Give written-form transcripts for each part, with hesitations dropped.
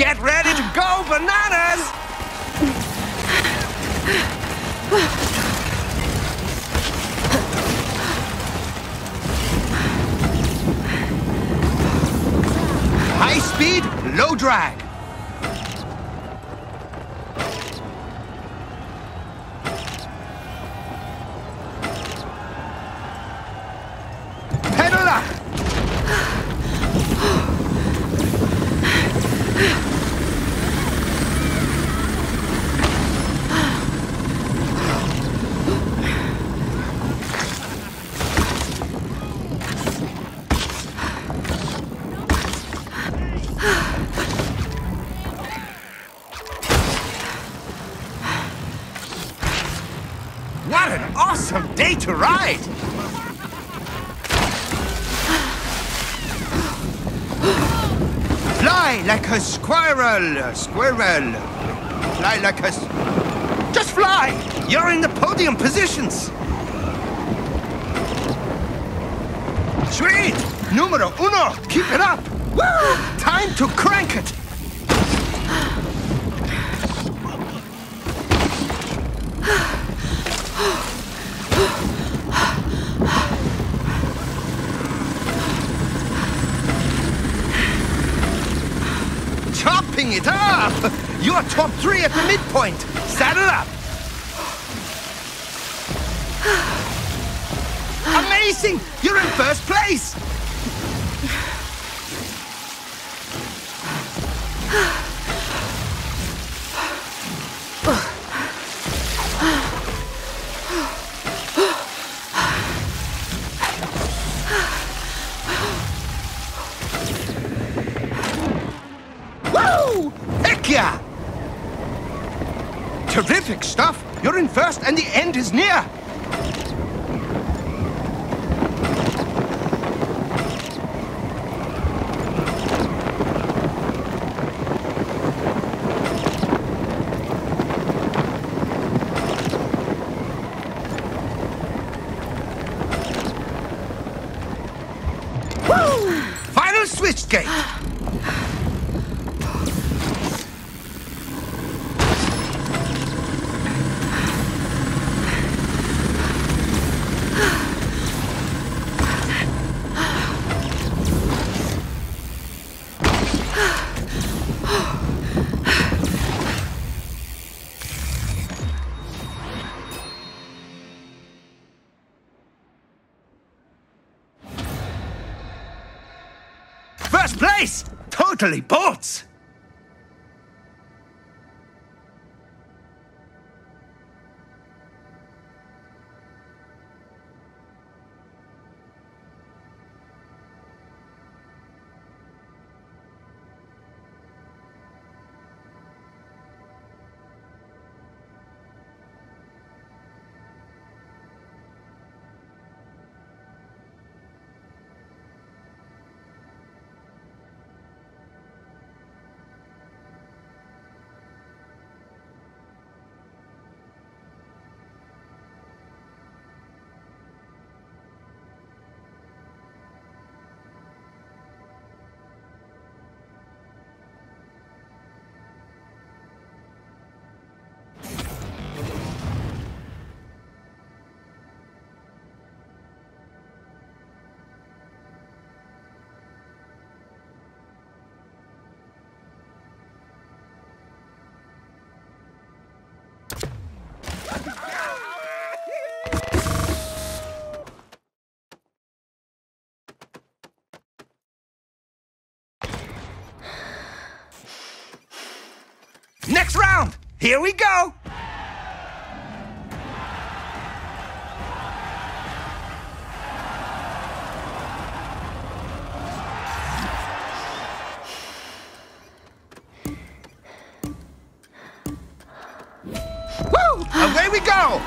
Get ready to go bananas! High speed, low drag. Pedal up. What an awesome day to ride! Fly like a squirrel, squirrel. Fly like a... Just fly! You're in the podium positions! Sweet! Numero uno! Keep it up! Woo! Time to crank it! Chopping it up! You're top 3 at the midpoint! Saddle up! Amazing! You're in first place! Woo! Heck yeah! Terrific stuff! You're in first and the end is near! Woo! Final switch gate! First place! Totally bolts! Next round! Here we go! Woo! Away we go!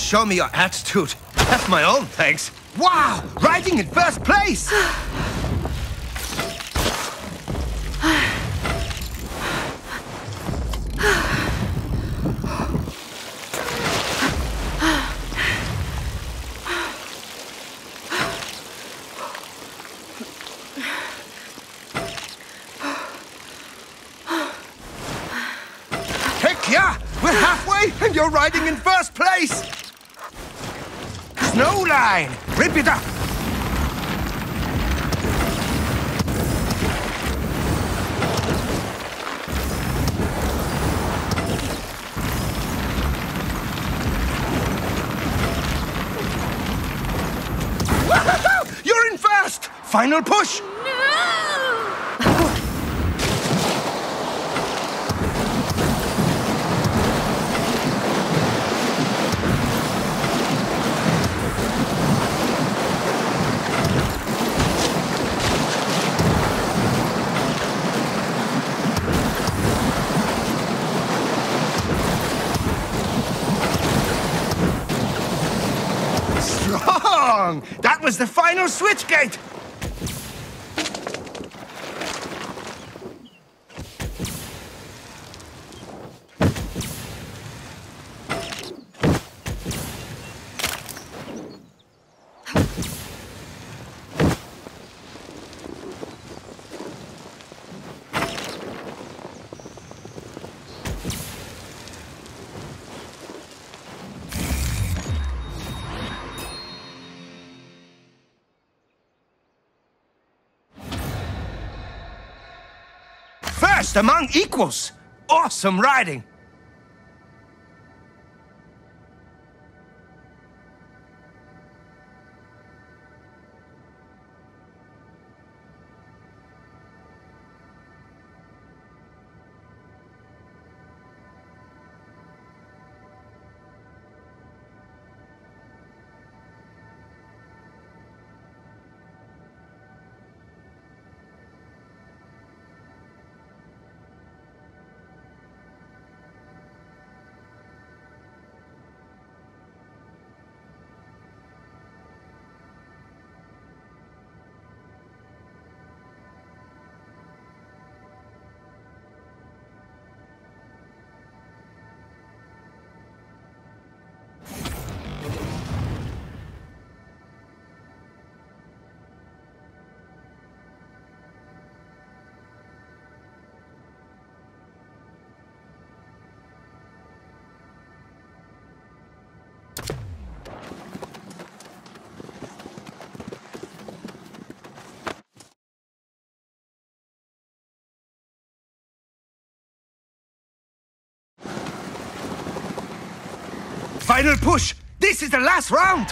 show me your attitude. That's my own thanks. Wow! Riding in first place! Heck yeah! We're halfway and you're riding in first place! Snow line! Rip it up! Woohoo! You're in first! Final push! Strong! That was the final switch gate! First among equals! Awesome riding! Final push! This is the last round!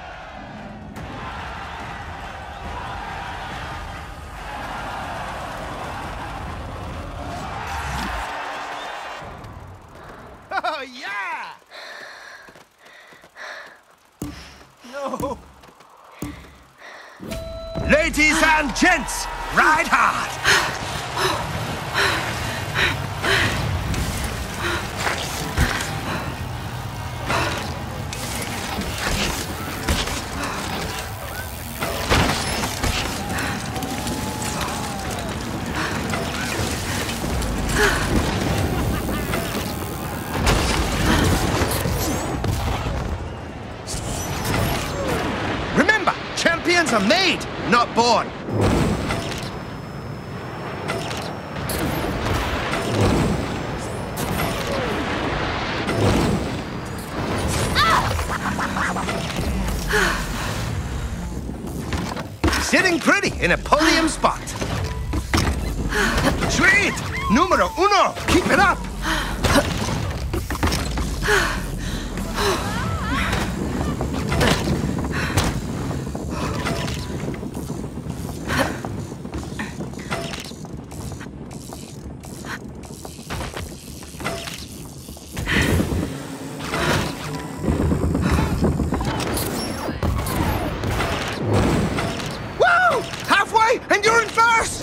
Oh, yeah! No! Ladies and gents, ride hard! Remember, champions are made, not born. Sitting pretty in a podium spot. Sweet! Numero uno! Keep it up! Woo! Halfway and you're in first!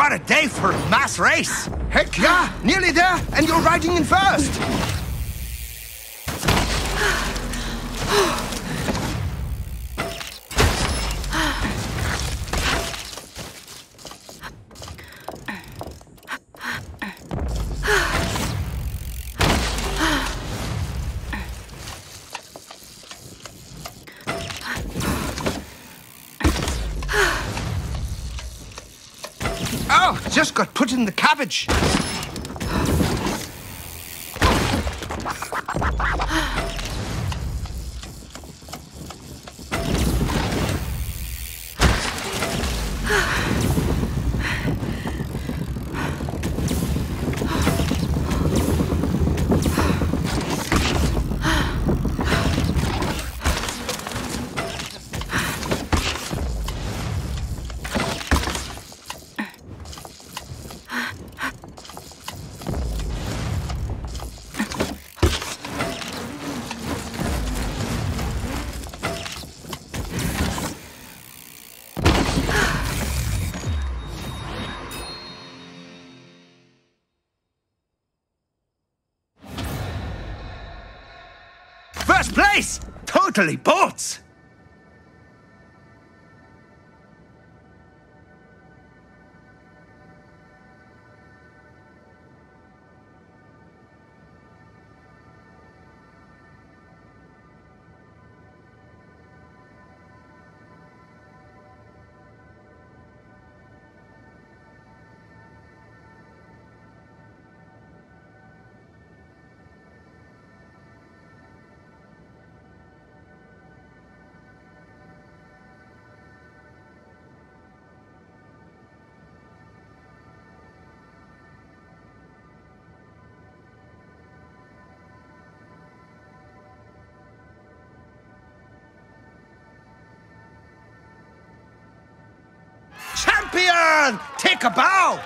What a day for a mass race! Heck yeah! Nearly there, and you're riding in first! Oh, just got put in the cabbage. First place! Totally bolts! Champion! Take a bow!